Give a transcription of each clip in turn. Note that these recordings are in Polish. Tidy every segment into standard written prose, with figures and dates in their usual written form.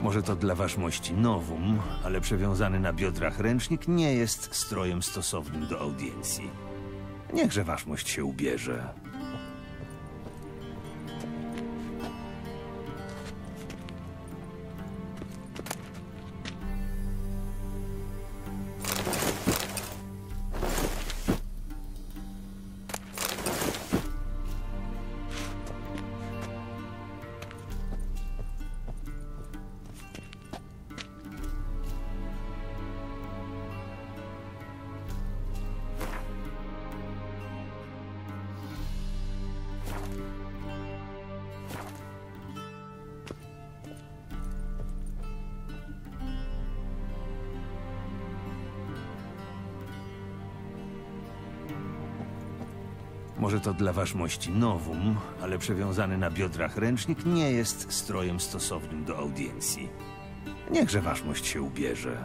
Może to dla waszmości nowum, ale przewiązany na biodrach ręcznik nie jest strojem stosownym do audiencji. Niechże waszmość się ubierze. Może to dla waszmości nowum, ale przewiązany na biodrach ręcznik nie jest strojem stosownym do audiencji. Niechże waszmość się ubierze.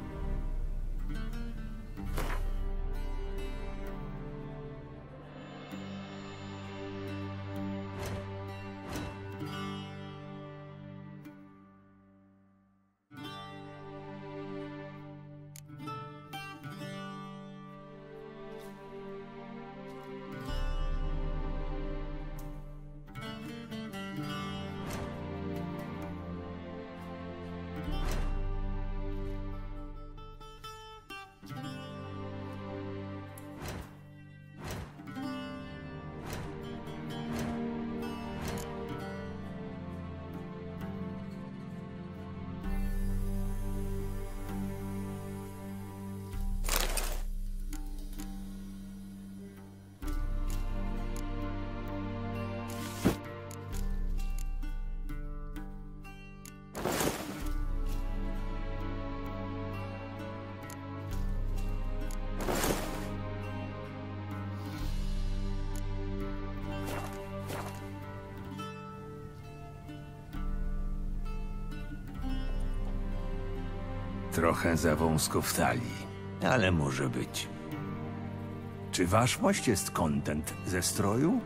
Trochę za wąsko w talii, ale może być. Czy waszmość jest kontent ze stroju?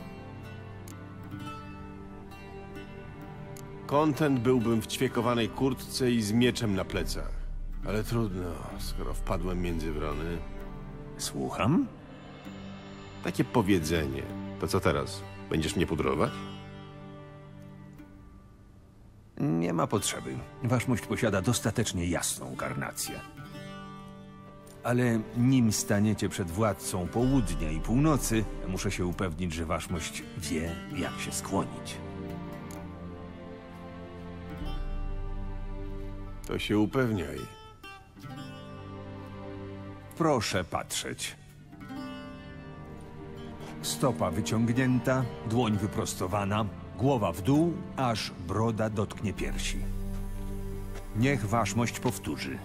Kontent byłbym w ćwiekowanej kurtce i z mieczem na plecach. Ale trudno, skoro wpadłem między wrony. Słucham? Takie powiedzenie. To co teraz? Będziesz mnie pudrować? Nie ma potrzeby. Waszmość posiada dostatecznie jasną karnację. Ale nim staniecie przed władcą południa i północy, muszę się upewnić, że waszmość wie, jak się skłonić. To się upewniaj. Proszę patrzeć. Stopa wyciągnięta, dłoń wyprostowana, głowa w dół, aż broda dotknie piersi. Niech waszmość powtórzy.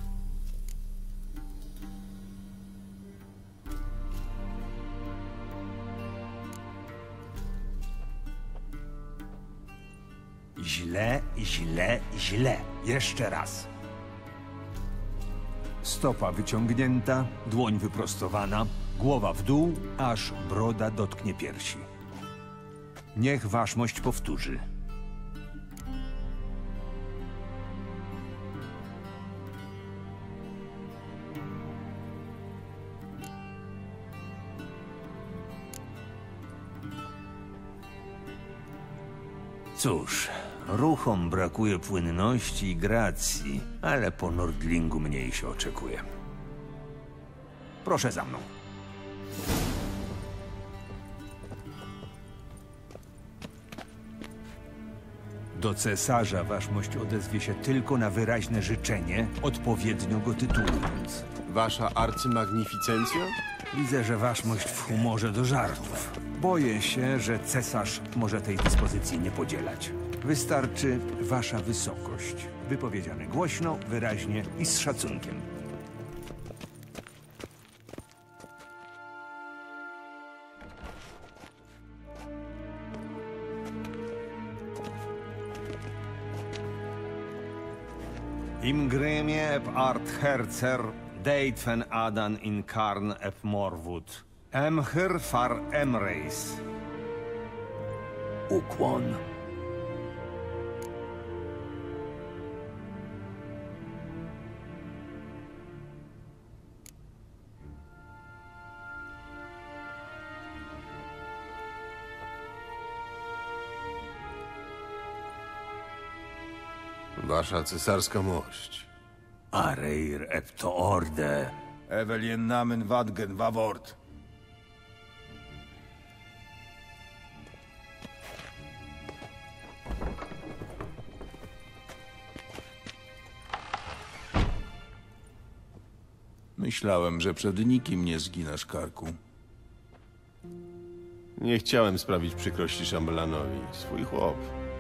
Źle, źle, źle. Jeszcze raz. Stopa wyciągnięta, dłoń wyprostowana, głowa w dół, aż broda dotknie piersi. Niech waszmość powtórzy. Cóż, ruchom brakuje płynności i gracji, ale po Nordlingu mniej się oczekuje. Proszę za mną. Do cesarza waszmość odezwie się tylko na wyraźne życzenie, odpowiednio go tytułując. Wasza arcymagnificencja? Widzę, że waszmość w humorze do żartów. Boję się, że cesarz może tej dyspozycji nie podzielać. Wystarczy wasza wysokość. Wypowiedziane głośno, wyraźnie i z szacunkiem. Imgrimie eb art herzer, deitfen adan in karn eb morwud. Emhyr far emreis. Ukłon. Wasza cesarska mość. Areir et to orde. Evelien namen wadgen wawort. Myślałem, że przed nikim nie zginasz, Karku. Nie chciałem sprawić przykrości szambelanowi. Swój chłop.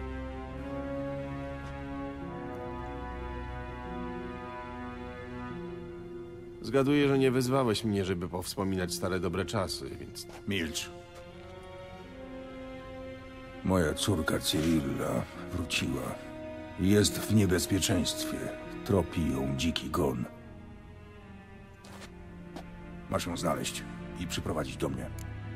Zgaduję, że nie wezwałeś mnie, żeby powspominać stare dobre czasy, więc... Milcz. Moja córka Cyrilla wróciła. Jest w niebezpieczeństwie. Tropi ją dziki gon. Masz ją znaleźć i przyprowadzić do mnie.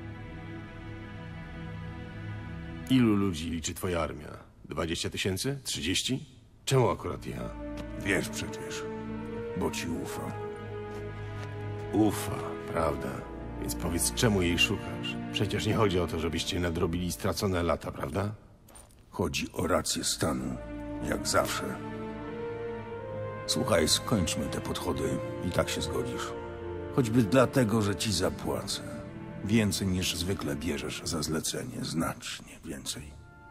Ilu ludzi liczy twoja armia? 20 000? 30? Czemu akurat ja? Wiesz przecież, bo ci ufa. Ufa, prawda? Więc powiedz, czemu jej szukasz? Przecież nie chodzi o to, żebyście nadrobili stracone lata, prawda? Chodzi o rację stanu, jak zawsze. Słuchaj, skończmy te podchody i tak się zgodzisz. Choćby dlatego, że ci zapłacę. Więcej niż zwykle bierzesz za zlecenie, znacznie więcej.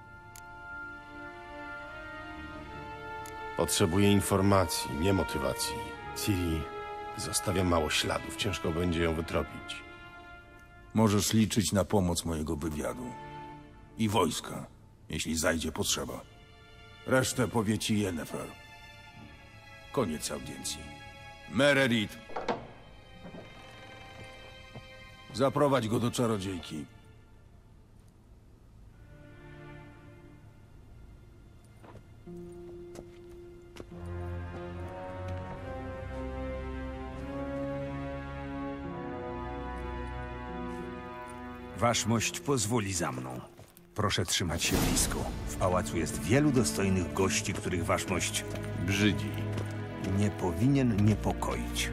Potrzebuję informacji, nie motywacji. Ciri zostawia mało śladów, ciężko będzie ją wytropić. Możesz liczyć na pomoc mojego wywiadu. I wojska, jeśli zajdzie potrzeba. Resztę powie ci Yennefer. Koniec audiencji. Meredith! Zaprowadź go do czarodziejki. Waszmość pozwoli za mną. Proszę trzymać się blisko. W pałacu jest wielu dostojnych gości, których waszmość Brzydzi. nie powinien niepokoić.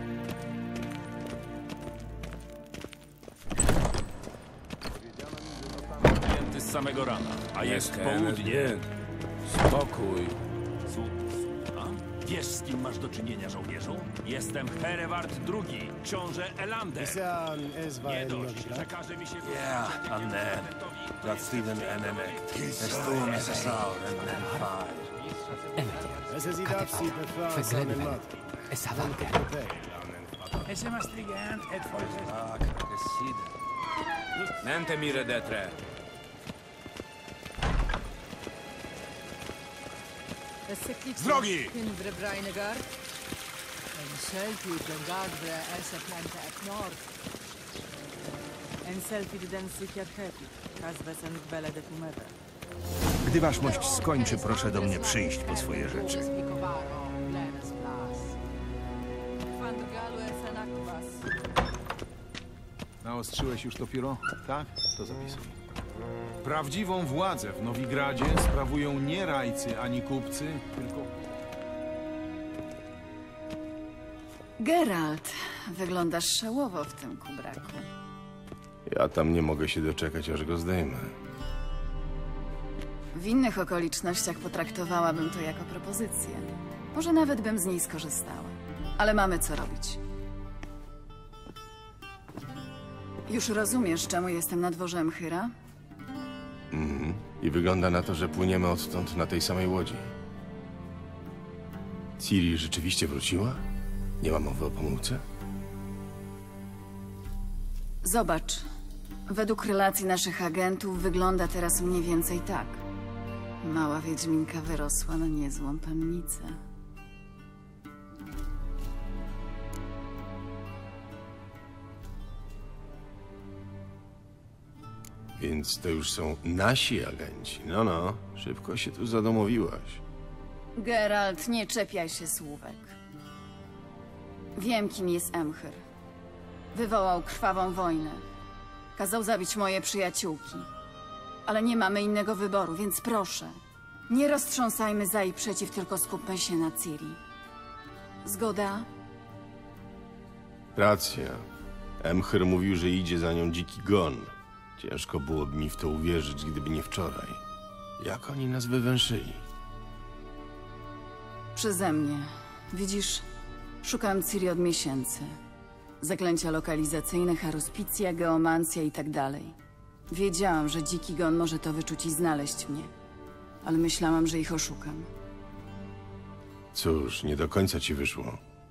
Z samego rana, a jest południe. Spokój. A? Wiesz, z kim masz do czynienia, żołnierzu? Jestem Hereward II, książę Elander. Nie dość, że każe mi się... Dat Steven en Emek. Estuum is saur en fire. Nente mire detre. Drogi! Gdy waszmość skończy, proszę do mnie przyjść po swoje rzeczy. Naostrzyłeś już to pióro? Tak? To zapisuj. Prawdziwą władzę w Nowigradzie sprawują nie rajcy ani kupcy, tylko... Geralt, wyglądasz szałowo w tym kubraku. Ja tam nie mogę się doczekać, aż go zdejmę. W innych okolicznościach potraktowałabym to jako propozycję. Może nawet bym z niej skorzystała. Ale mamy co robić. Już rozumiesz, czemu jestem na dworze Emchyra? I wygląda na to, że płyniemy odtąd na tej samej łodzi. Ciri rzeczywiście wróciła? Nie ma mowy o pomyłce? Zobacz. Według relacji naszych agentów wygląda teraz mniej więcej tak. Mała wiedźminka wyrosła na niezłą pannicę. Więc to już są nasi agenci. No, szybko się tu zadomowiłaś. Geralt, nie czepiaj się słówek. Wiem, kim jest Emchyr. Wywołał krwawą wojnę. Kazał zabić moje przyjaciółki. Ale nie mamy innego wyboru, więc proszę. Nie roztrząsajmy za i przeciw, tylko skupmy się na Ciri. Zgoda? Racja. Emchyr mówił, że idzie za nią dziki gon. Ciężko byłoby mi w to uwierzyć, gdyby nie wczoraj. Jak oni nas wywęszyli? przeze mnie. Widzisz, szukam Ciri od miesięcy. Zaklęcia lokalizacyjne, haruspicja, geomancja i tak dalej. Wiedziałam, że dziki gon może to wyczuć i znaleźć mnie. Ale myślałam, że ich oszukam. Cóż, nie do końca ci wyszło.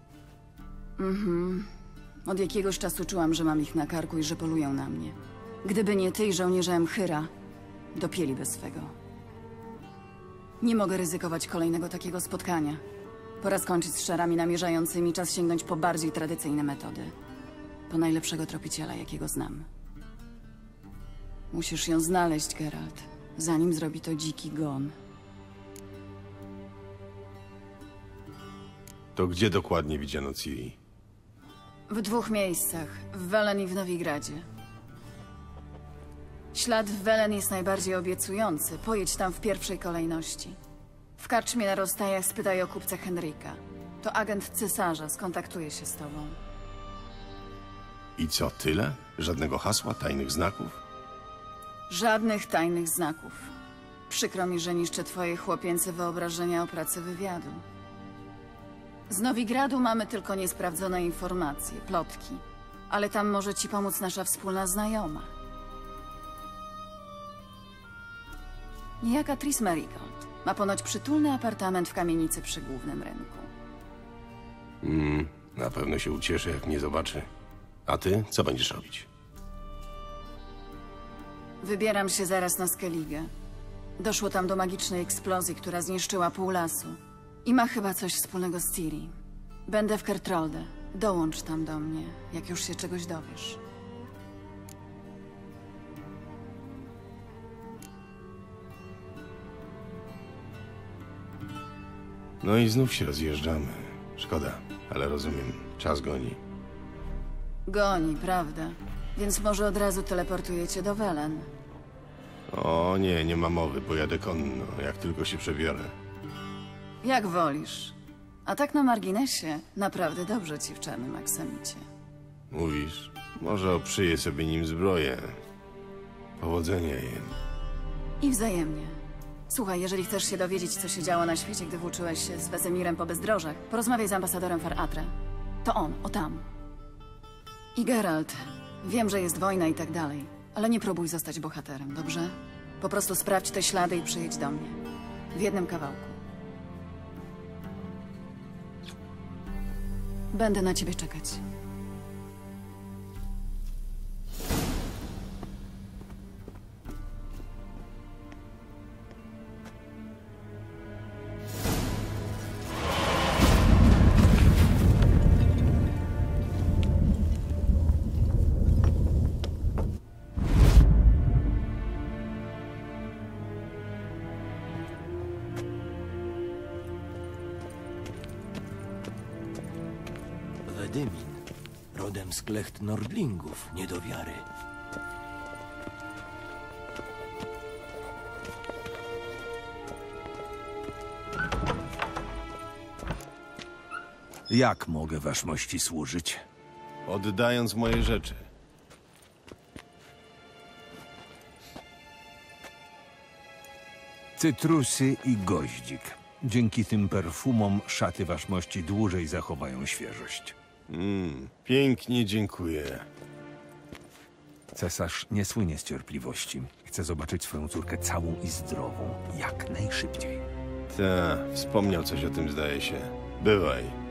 Od jakiegoś czasu czułam, że mam ich na karku i że polują na mnie. Gdyby nie ty i żołnierze Emchyra, dopięliby swego. Nie mogę ryzykować kolejnego takiego spotkania. Pora skończyć z szarami namierzającymi, czas sięgnąć po bardziej tradycyjne metody. Po najlepszego tropiciela, jakiego znam. Musisz ją znaleźć, Geralt, zanim zrobi to dziki gon. To gdzie dokładnie widziano Ciri? W 2 miejscach, w Welen i w Nowigradzie. Ślad w Welen jest najbardziej obiecujący. Pojedź tam w pierwszej kolejności. W karczmie na rozstajach spytaj o kupca Henryka. To agent cesarza, skontaktuje się z tobą. I co, tyle? Żadnego hasła, tajnych znaków? Żadnych tajnych znaków. Przykro mi, że niszczę twoje chłopięce wyobrażenia o pracy wywiadu. Z Nowigradu mamy tylko niesprawdzone informacje, plotki. Ale tam może ci pomóc nasza wspólna znajoma. Niejaka Tris Merigold. Ma ponoć przytulny apartament w kamienicy przy głównym rynku. Na pewno się ucieszy, jak mnie zobaczy. A ty, co będziesz robić? Wybieram się zaraz na Skellige. Doszło tam do magicznej eksplozji, która zniszczyła pół lasu. I ma chyba coś wspólnego z Ciri. Będę w Kertrolde. Dołącz tam do mnie, jak już się czegoś dowiesz. No i znów się rozjeżdżamy. Szkoda, ale rozumiem. Czas goni. Goni, prawda? Więc może od razu teleportujecie do Welen. O nie, nie ma mowy. Pojadę konno, jak tylko się przebiorę. Jak wolisz. A tak na marginesie, naprawdę dobrze ci w czarnym aksamicie. Mówisz? Może oprzyję sobie nim zbroję. Powodzenia jem. I wzajemnie. Słuchaj, jeżeli chcesz się dowiedzieć, co się działo na świecie, gdy włóczyłeś się z Wesemirem po bezdrożach, porozmawiaj z ambasadorem Far Atre. To on, o tam. I Geralt, wiem, że jest wojna i tak dalej, ale nie próbuj zostać bohaterem, dobrze? Po prostu sprawdź te ślady i przyjedź do mnie. W jednym kawałku. Będę na ciebie czekać. Wedymin, rodem z klecht Nordlingów, nie do wiary. Jak mogę waszmości służyć? Oddając moje rzeczy. Cytrusy i goździk. Dzięki tym perfumom szaty waszmości dłużej zachowają świeżość. Pięknie dziękuję. Cesarz nie słynie z cierpliwości. Chce zobaczyć swoją córkę całą i zdrową, jak najszybciej. Ta, wspomniał coś o tym, zdaje się. Bywaj.